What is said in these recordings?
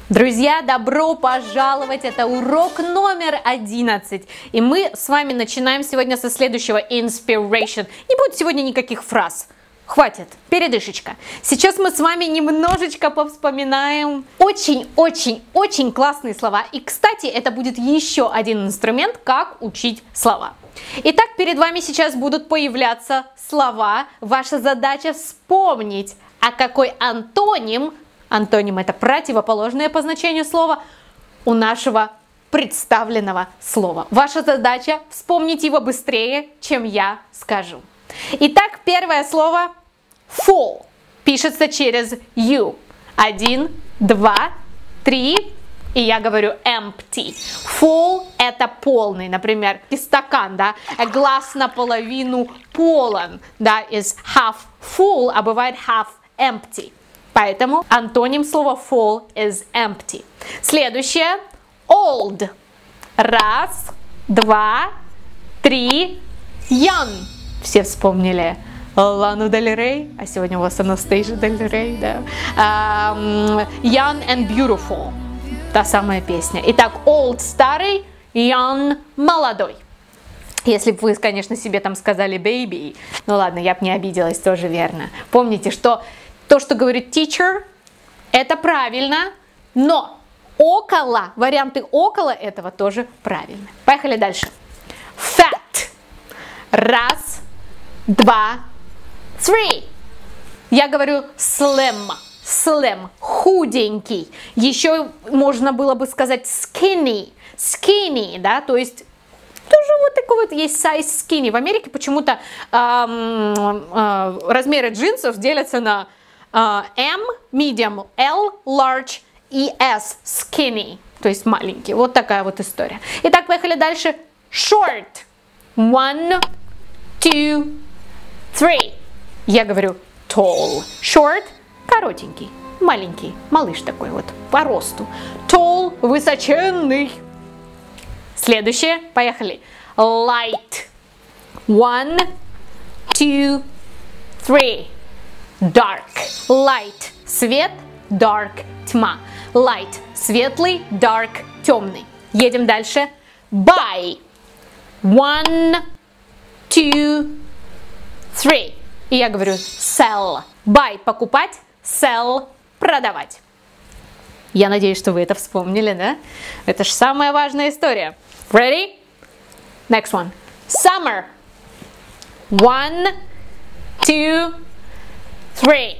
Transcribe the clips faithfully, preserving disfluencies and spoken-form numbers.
Друзья, добро пожаловать! Это урок номер одиннадцать. И мы с вами начинаем сегодня со следующего inspiration. Не будет сегодня никаких фраз. Хватит, передышечка. Сейчас мы с вами немножечко повспоминаем очень-очень-очень классные слова. И, кстати, это будет еще один инструмент, как учить слова. Итак, перед вами сейчас будут появляться слова. Ваша задача вспомнить, а какой антоним, антоним это противоположное по значению слова, у нашего представленного слова. Ваша задача вспомнить его быстрее, чем я скажу. Итак, первое слово full пишется через U. Один, два, три. И я говорю empty. Full это полный, например, стакан, да, a glass наполовину полон, да, is half full, а бывает half empty. Поэтому антоним слова full is empty. Следующее old. Раз, два, три, young. Все вспомнили Лану Дель Рей, а сегодня у вас Анастейша Дель Рей, да. Um, young and beautiful. Та самая песня. Итак, old старый, young молодой. Если бы вы, конечно, себе там сказали baby, ну ладно, я бы не обиделась, тоже верно. Помните, что то, что говорит teacher, это правильно, но около, варианты около этого тоже правильно. Поехали дальше. Fat. Раз, два, three. Я говорю slim. Slim, худенький. Еще можно было бы сказать skinny, skinny, да, то есть тоже вот такой вот есть size skinny. В Америке почему-то эм, э, размеры джинсов делятся на э, M, medium, L, large и S, skinny, то есть маленький. Вот такая вот история. Итак, поехали дальше. Short. One, two, three. Я говорю tall. Short. Коротенький, маленький, малыш такой вот, по росту. Tall, высоченный. Следующее, поехали. Light. One, two, three. Dark. Light. Свет, dark. Тьма. Light. Светлый, dark. Темный. Едем дальше. Buy. One, two, three. И я говорю sell. Buy. Покупать. Sell – продавать. Я надеюсь, что вы это вспомнили, да? Это же самая важная история. Ready? Next one. Summer. One, two, three.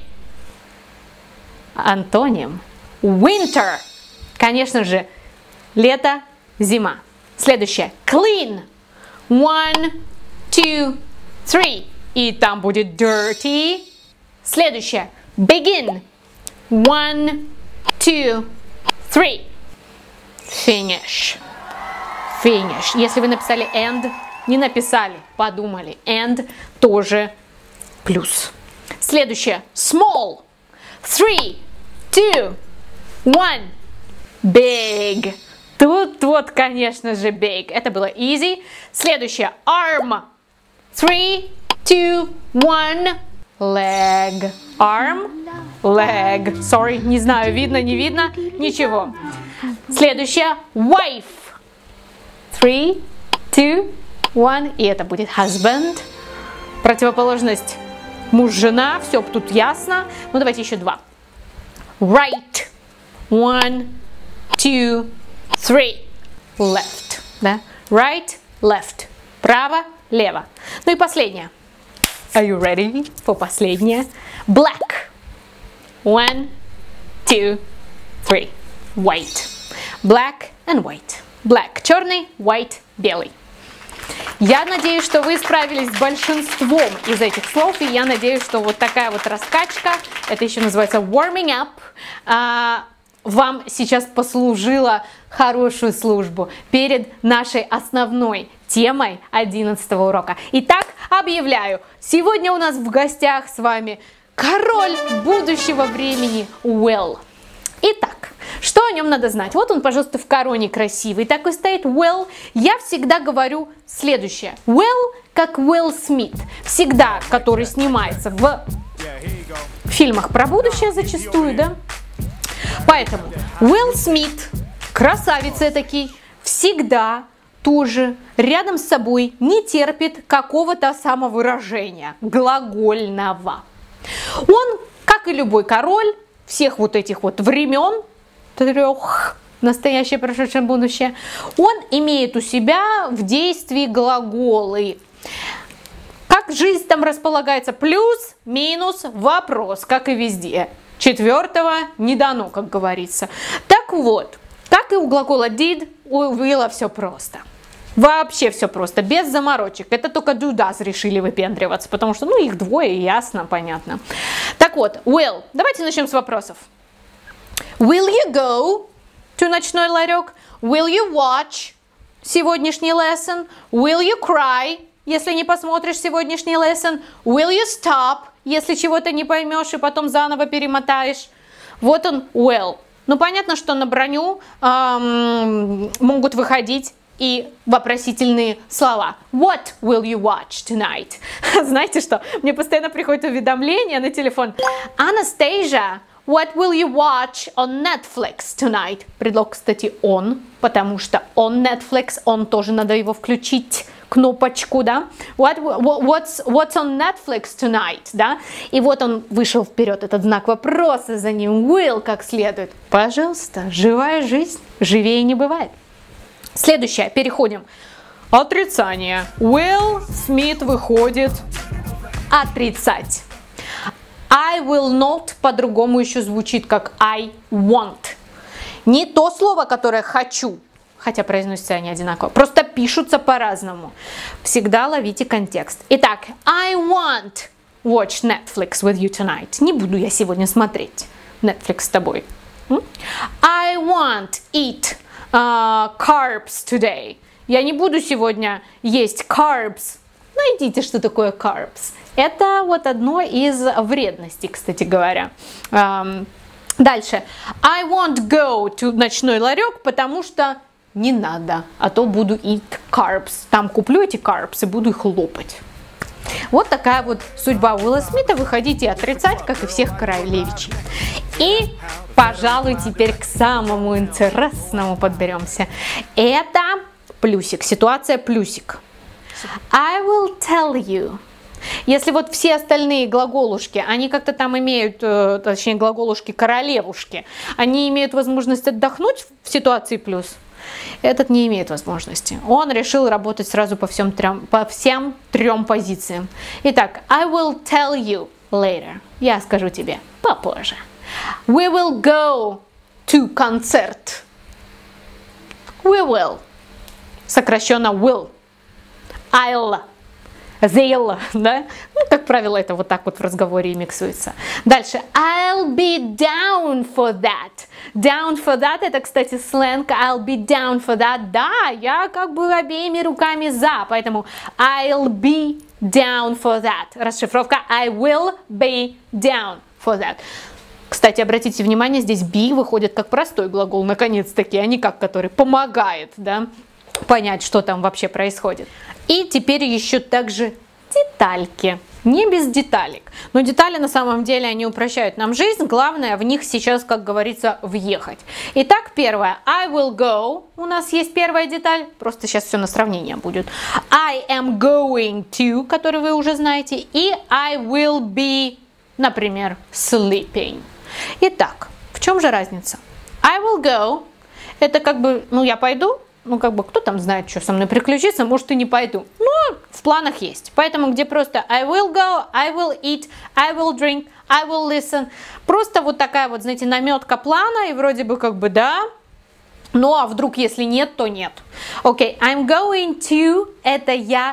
Антоним. Winter. Конечно же, лето, зима. Следующее. Clean. One, two, three. И там будет dirty. Следующее. Begin. One, two, three. Finish. Finish. Если вы написали end, не написали, подумали. End тоже плюс. Следующее. Small. Three, two, one. Big. Тут вот, конечно же, big. Это было easy. Следующее. Arm. Three, two, one. Leg. Arm. Leg. Sorry, не знаю, видно, не видно. Ничего. Следующее. Wife. Three, two, one. И это будет husband. Противоположность муж-жена. Все тут ясно. Ну, давайте еще два. Right. One, two, three. Left. Да? Right, left. Право, лево. Ну и последнее. Are you ready for последнее? Black. One, two, three. White. Black and white. Black – черный, white – белый. Я надеюсь, что вы справились с большинством из этих слов, и я надеюсь, что вот такая вот раскачка, это еще называется warming up, а, вам сейчас послужила хорошую службу перед нашей основной темой одиннадцатого урока. Итак, объявляю, сегодня у нас в гостях с вами король будущего времени Will. Итак, что о нем надо знать? Вот он, пожалуйста, в короне красивый, такой стоит Will. Я всегда говорю следующее. Will, как Уилл Смит, всегда, который снимается в фильмах про будущее зачастую, да? Поэтому Уилл Смит, красавец этакий, всегда тоже рядом с собой не терпит какого-то самовыражения глагольного. Он, как и любой король всех вот этих вот времен, трех, настоящее, прошедшее, будущее, он имеет у себя в действии глаголы. Как жизнь там располагается? Плюс, минус, вопрос, как и везде. Четвертого не дано, как говорится. Так вот, как и у глагола did, у Уилла все просто. Вообще все просто, без заморочек. Это только do does решили выпендриваться, потому что, ну, их двое, ясно, понятно. Так вот, Will, давайте начнем с вопросов. Will you go to ночной ларек? Will you watch сегодняшний lesson? Will you cry, если не посмотришь сегодняшний lesson? Will you stop, если чего-то не поймешь и потом заново перемотаешь? Вот он, will. Ну, понятно, что на броню эм, могут выходить и вопросительные слова. What will you watch tonight? Знаете что? Мне постоянно приходит уведомление на телефон. Anastasia, what will you watch on Netflix tonight? Предлог, кстати, on, потому что on Netflix, он тоже надо его включить, кнопочку, да? What, what's, what's on Netflix tonight, да? И вот он вышел вперед, этот знак вопроса, за ним will как следует. Пожалуйста, живая жизнь, живее не бывает. Следующее, переходим. Отрицание. Will Смит выходит отрицать. I will not по-другому еще звучит как I want. Не то слово, которое хочу, хотя произносятся они одинаково, просто пишутся по-разному. Всегда ловите контекст. Итак, I want watch Netflix with you tonight. Не буду я сегодня смотреть Netflix с тобой. I want eat Uh, carbs today. Я не буду сегодня есть carbs. Найдите, что такое carbs. Это вот одно из вредностей, кстати говоря. Um, дальше. I won't go to ночной ларек, потому что не надо, а то буду eat carbs. Там куплю эти carbs и буду их лопать. Вот такая вот судьба Уилла Смита, выходить и отрицать, как и всех королевичей. И, пожалуй, теперь к самому интересному подберемся. Это плюсик, ситуация плюсик. I will tell you. Если вот все остальные глаголушки, они как-то там имеют, точнее глаголушки королевушки, они имеют возможность отдохнуть в ситуации плюс, этот не имеет возможности. Он решил работать сразу по всем трем, по всем трем позициям. Итак, I will tell you later. Я скажу тебе попозже. We will go to concert. We will. Сокращенно will. I'll. They'll, да? Ну, как правило, это вот так вот в разговоре и миксуется. Дальше. I'll be down for that. Down for that, это, кстати, сленг. I'll be down for that. Да, я как бы обеими руками за. Поэтому I'll be down for that. Расшифровка I will be down for that. Кстати, обратите внимание, здесь be выходит как простой глагол, наконец-таки, а не как который помогает, да, понять, что там вообще происходит. И теперь еще также детальки. Не без деталек. Но детали на самом деле, они упрощают нам жизнь. Главное в них сейчас, как говорится, въехать. Итак, первое. I will go. У нас есть первая деталь. Просто сейчас все на сравнение будет. I am going to, который вы уже знаете. И I will be, например, sleeping. Итак, в чем же разница? I will go. Это как бы, ну я пойду. Ну, как бы, кто там знает, что со мной приключится, может, и не пойду. Но в планах есть. Поэтому, где просто I will go, I will eat, I will drink, I will listen. Просто вот такая вот, знаете, наметка плана, и вроде бы как бы да. Ну, а вдруг, если нет, то нет. Окей, okay. I'm going to, это я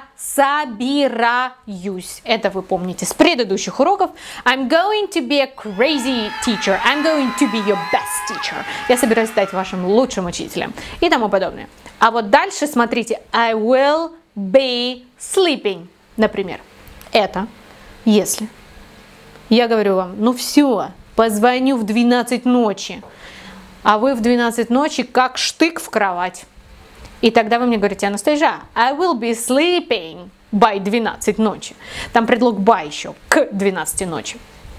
собираюсь. Это вы помните с предыдущих уроков. I'm going to be a crazy teacher. I'm going to be your best teacher. Я собираюсь стать вашим лучшим учителем. И тому подобное. А вот дальше, смотрите, I will be sleeping. Например, это если я говорю вам, ну все, позвоню в двенадцать ночи. А вы в двенадцать ночи как штык в кровать. И тогда вы мне говорите, Анастасия, I will be sleeping by двенадцать ночи. Там предлог by еще, к двенадцати ночи.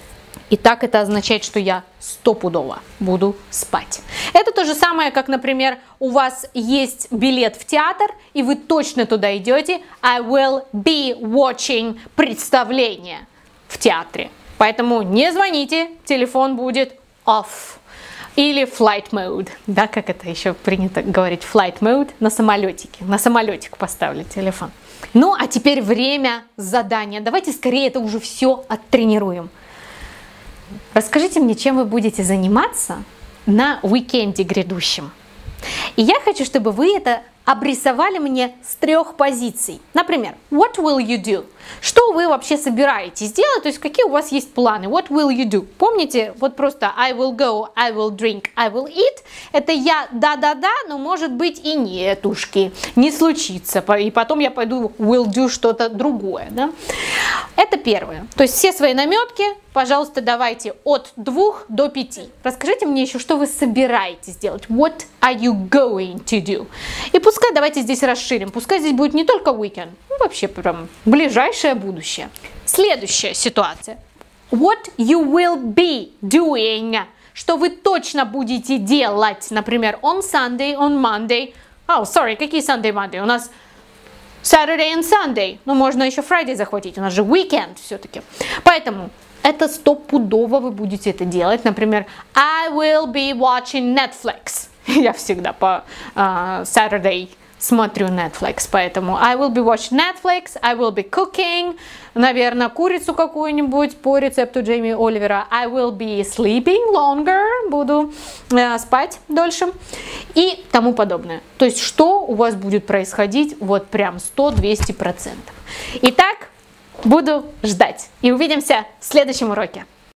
И так это означает, что я стопудово буду спать. Это то же самое, как, например, у вас есть билет в театр, и вы точно туда идете. I will be watching представление в театре. Поэтому не звоните, телефон будет off. Или flight mode. Да, как это еще принято говорить, flight mode на самолетике. На самолетик поставлю телефон. Ну, а теперь время задания. Давайте скорее это уже все оттренируем. Расскажите мне, чем вы будете заниматься на уикенде грядущем. И я хочу, чтобы вы это обрисовали мне с трех позиций. Например, what will you do? Что вы вообще собираетесь делать? То есть какие у вас есть планы? What will you do? Помните, вот просто I will go, I will drink, I will eat. Это я да-да-да, но может быть и нетушки, не случится. И потом я пойду will do что-то другое. Да? Это первое. То есть все свои наметки, пожалуйста, давайте от двух до пяти. Расскажите мне еще, что вы собираетесь делать. What are you going to do? И пускай давайте здесь расширим. Пускай здесь будет не только weekend, ну вообще прям ближайшее будущее. Следующая ситуация. What you will be doing. Что вы точно будете делать. Например, on Sunday, on Monday. Oh, sorry, какие Sunday, Monday? У нас Saturday and Sunday. Ну, можно еще Friday захватить. У нас же weekend все-таки. Поэтому это стопудово вы будете это делать. Например, I will be watching Netflix. Я всегда по uh, Saturday смотрю Netflix, поэтому I will be watching Netflix, I will be cooking, наверное, курицу какую-нибудь по рецепту Джейми Оливера. I will be sleeping longer, буду uh, спать дольше и тому подобное. То есть, что у вас будет происходить вот прям сто-двести процентов. Итак, буду ждать и увидимся в следующем уроке.